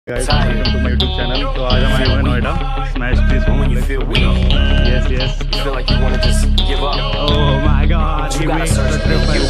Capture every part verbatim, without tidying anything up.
Guys, welcome to my YouTube channel. So आज हम आए हुए हैं Noida smash trees When you feel weak, yes yes you feel like you want to just give up. oh my god You gotta search within you.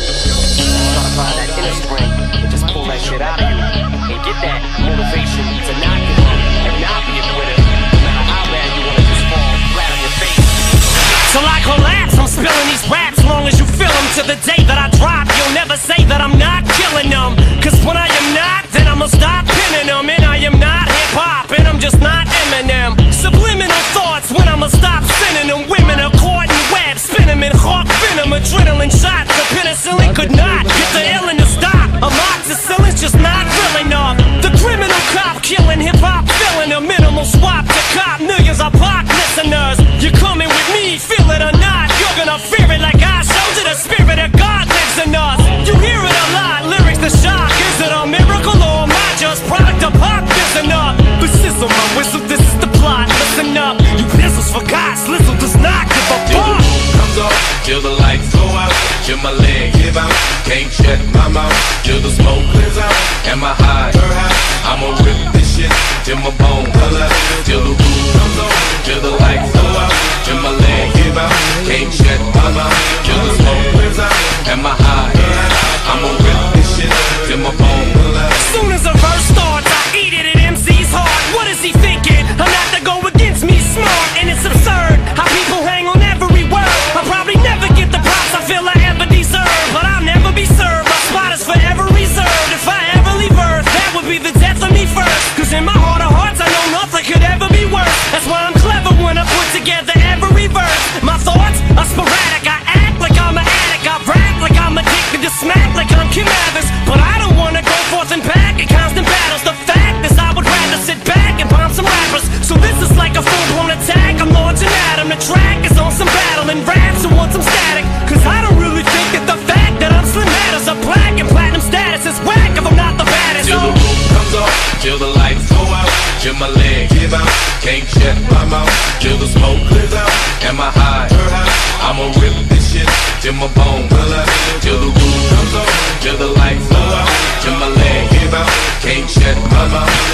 Try to find that inner strength and just pull that shit out of you and get that motivation to not give up and not be a quitter, no matter how bad you want to just fall flat on your face. Till I collapse, I'm spilling these raps long as you feel them. To the day that I drop, you'll never say that I'm not killing them. Cause when I am not, then I'ma stop pinning them. And I am not hip-hop, and I'm just not Eminem. Subliminal thoughts when I'ma stop sending them. Women are caught in webs, spin them in hawk venom. Adrenaline shots, the penicillin could not get the illin to stop. Amoxicillin's just not real enough. The criminal cop killing hip-hop, filling a minimal swap to cop millions of pop listeners. You're coming with me, feel it or not, you're gonna fear it like I showed you. The spirit of God lives in us. You hear it a lot, lyrics the shock. Is it a miracle or am I just product of pop? Listen up, the sizzle, my whistle, this is the plot. Listen up, you pistols forgot, Slizzle does not give a fuck. Comes off, till the lights go out, till my leg give out, can't shut my mouth, till the smoke clears out, and my high, I'ma rip this shit, till my bone pull out, till the roof comes on, till the lights go out, till my leg give out, can't shut my mouth, till the smoke clears out, and my high, I'ma rip this shit, till my bone pull out. As soon as a verse starts, I eat it at M C's heart. What is he thinking? I'm not to go against me, smart, and it's absurd how people hang on every word. I'll probably never get the props I feel I ever deserve, but I'll never be served. My spot is forever reserved. If I ever leave Earth, that would be the death of me first. Cause in my heart of hearts, I know nothing could ever be worse. That's why I'm clever when I put together every verse. My thoughts are sporadic. I act like I'm an addict. I rap like I'm addicted to smack like I'm Kim Mathers. But I don't wanna go forth and back in constant battles. The fact is I would rather sit back and bomb some rappers. So this is like a full-blown attack. I'm launching at 'em. The track is on some battle and raps who want some static. Cause I don't really think that the fact that I'm Slim matters. A black and platinum status is whack if I'm not the baddest. Till the roof comes off, till the lights go out, till my leg give out, can't shut my mouth, till the smoke clears out, and my high, I'ma rip this shit, till my bone pull out, till the roof comes off, till the lights go out, till my leg give out, can't shut my mouth,